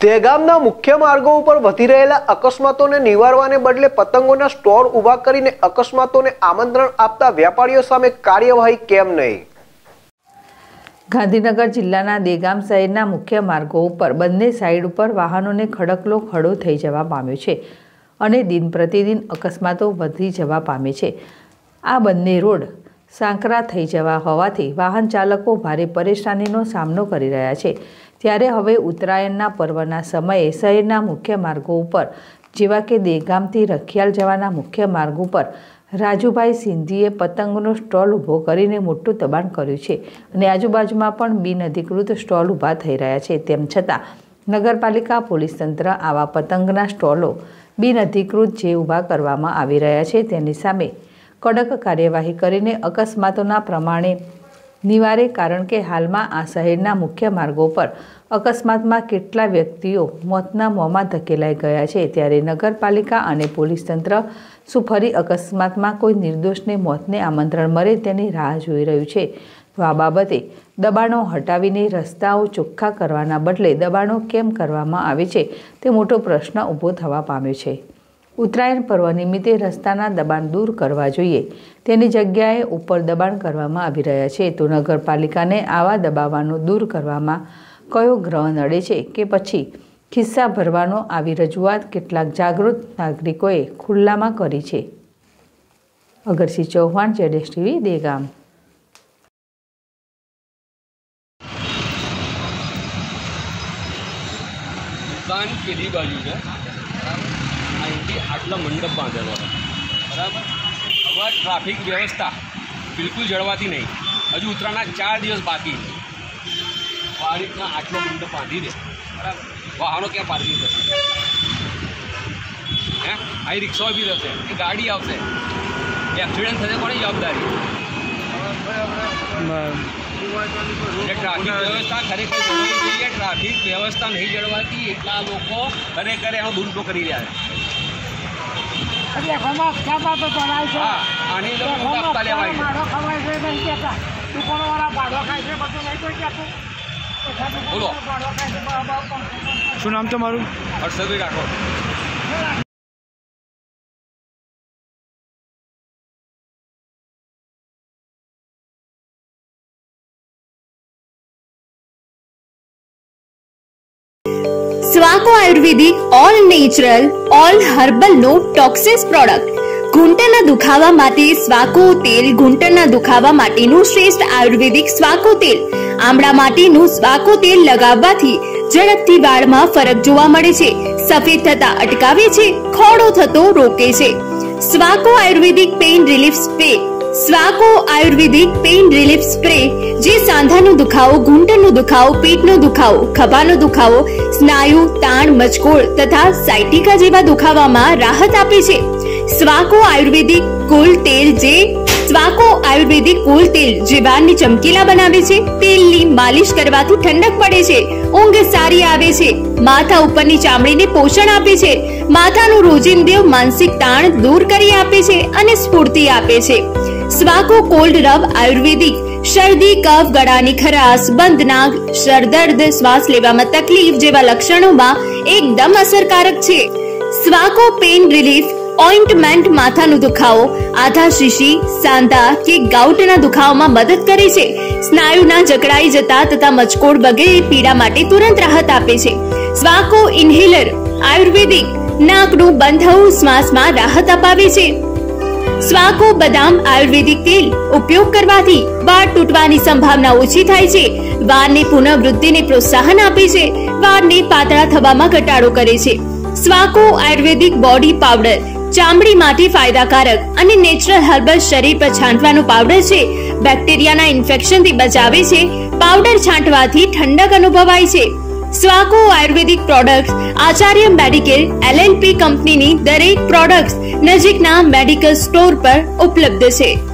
દહેગામના મુખ્ય માર્ગો ઉપર વધી રહેલા અકસ્માતોને નિવારવાને બદલે પતંગોના સ્ટોલ ઊભા કરીને અકસ્માતોને આમંત્રણ આપતા વેપારીઓ સામે કાર્યવાહી કેમ નહીં? ગાંધીનગર જિલ્લાના દહેગામ શહેરના મુખ્ય માર્ગો ઉપર બંને સાઈડ ઉપર વાહનોને ખડકલો ખડો થઈ જવા પામ્યો છે અને દિન પ્રતિદિન અકસ્માતો વધી જવા પામે છે। આ બંને રોડ સાંકરા થઈ જવા હોવાથી વાહન ચાલકો ભારે પરેશાનીનો સામનો કરી રહ્યા છે। ત્યારે હવે ઉત્તરાયણના પર્વના સમયે શહેરના મુખ્ય માર્ગો ઉપર જેવા કે દહેગામથી રખિયાલ જવાના મુખ્ય માર્ગ ઉપર રાજુભાઈ સિંધીએ પતંગનો સ્ટોલ ઊભો કરીને મોટું દબાણ કર્યું છે અને આજુબાજુમાં પણ બિનઅધિકૃત સ્ટોલ ઊભા થઈ રહ્યા છે। તેમ છતાં નગરપાલિકા પોલીસ તંત્ર આવા પતંગના સ્ટોલો બિનઅધિકૃત જે ઊભા કરવામાં આવી રહ્યા છે તેની સામે કડક કાર્યવાહી કરીને અકસ્માતોના પ્રમાણે નિવારે, કારણ કે હાલમાં આ શહેરના મુખ્ય માર્ગો પર અકસ્માતમાં કેટલા વ્યક્તિઓ મોતના મોંમાં ધકેલાઈ ગયા છે। ત્યારે નગરપાલિકા અને પોલીસ તંત્ર શું ફરી અકસ્માતમાં કોઈ નિર્દોષને મોતને આમંત્રણ મળે તેની રાહ જોઈ રહ્યું છે? તો આ બાબતે દબાણો હટાવીને રસ્તાઓ ચોખ્ખા કરવાના બદલે દબાણો કેમ કરવામાં આવે છે તે મોટો પ્રશ્ન ઊભો થવા પામ્યો છે। ઉત્તરાયણ પર્વ નિમિત્તે રસ્તાના દબાણ દૂર કરવા જોઈએ, તેની જગ્યાએ ઉપર દબાણ કરવામાં આવી રહ્યા છે। તો નગરપાલિકાને આવા દબાવાનો દૂર કરવામાં કયો ગ્રહ નડે છે કે પછી ખિસ્સા ભરવાનો? આવી રજૂઆત કેટલાક જાગૃત નાગરિકોએ ખુલ્લામાં કરી છે। અગરસિંહ ચૌહાણ, ZSTV, દહેગામ। દુકાન પેલી બાજુ છે, અહીંથી આટલો મંડપ બાંધેલો છે, બરાબર। હવે ટ્રાફિક વ્યવસ્થા બિલકુલ જળવાતી નહીં। હજુ ઉત્તરાયણના 4 દિવસ બાકી છે। આ રીતના આટલો મંડપ બાંધી દે, બરાબર। વાહનો ક્યાં પાર્કિંગ થશે? હે, અહીં રિક્ષાઓ બી રહેશે કે ગાડી આવશે, એક્સિડન્ટ થશે, કોની જવાબદારી? ટ્રાફિક વ્યવસ્થા ખરેખર જળવાવી જોઈએ। ટ્રાફિક વ્યવસ્થા નહીં જળવાતી એટલા લોકો ખરેખર એનો દુરુપયોગ કરી રહ્યા છે। બોલો, શું નામ તમારું? Harshadbhai Rathod. Swaco Ayurvedic all natural all herbal no toxins product. ઘૂંટણના દુખાવા માટે સ્વાકો તેલ। ઘૂંટણના દુખાવા માટેનું શ્રેષ્ઠ આયુર્વેદિક સ્વાકો તેલ। આમળા માટેનું સ્વાકો તેલ લગાવવાથી ઝડપથી વાળમાં ફરક જોવા મળે છે, સફેદ થતા અટકાવે છે, ખોડો થતો રોકે છે। Swaco Ayurvedic pain relief spray. Swaco Ayurvedic pain relief spray જે સાંધાનો દુખાવો, ઘૂંટણનો દુખાવો, પેટનો દુખાવો, ખભાનો દુખાવો, સ્નાયુ તાણ, મચકોડ તથા સાયટિકા જેવા દુખાવામાં રાહત આપે છે। સ્વાકો આયુર્વેદિક કુલ તેલ જે સ્વાકો આયુર્વેદિક કુલ તેલ જે વાળને ચમકીલા બનાવે છે। તેલની માલિશ કરવાથી ઠંડક પડે છે, ઊંઘ સારી આવે છે, માથા ઉપરની ચામડીને પોષણ આપે છે, માથાનું રોજિંદુ માનસિક તાણ દૂર કરી આપે છે અને સ્ફૂર્તિ આપે છે। સ્વાકો કોલ્ડ રબ આયુર્વેદિક શરદી, કફ, ગળાની ખરાશ, બંધ નાક, સરદર્દ, શ્વાસ લેવામાં તકલીફ જેવા લક્ષણોમાં એકદમ અસરકારક છે। સ્વાકો પેઇન રિલીફ ઓઇન્ટમેન્ટ માથાનો દુખાવો, આધા શીશી, સાંધા કે ગાઉટના દુખાવામાં મદદ કરે છે, સ્નાયુના જકડાઈ જતા તથા મચકોડ વગેરે પીડા માટે તુરંત રાહત આપે છે। સ્વાકો ઇન્હેલર આયુર્વેદિક નાકનું બંધ થવું, શ્વાસમાં રાહત અપાવે છે। સ્વાકો બદામ આયુર્વેદિક તેલ ઉપયોગ કરવાથી વાળ તૂટવાની સંભાવના ઓછી થાય છે, વાળની પુનઃવૃદ્ધિને પ્રોત્સાહન આપે છે, વાળને પાતળા થવામાં ઘટાડો કરે છે। સ્વાકો આયુર્વેદિક બોડી પાવડર ચામડી માટે ફાયદાકારક અને નેચરલ હર્બલ શરીર પર છાંટવાનો પાવડર છે, બેક્ટેરિયાના ઇન્ફેક્શનથી બચાવે છે, પાવડર છાંટવાથી ઠંડક અનુભવાય છે। Swaco Ayurvedic products Acharya Medical LLP કંપનીની દરેક પ્રોડક્ટ્સ નજીકના મેડિકલ સ્ટોર પર ઉપલબ્ધ છે।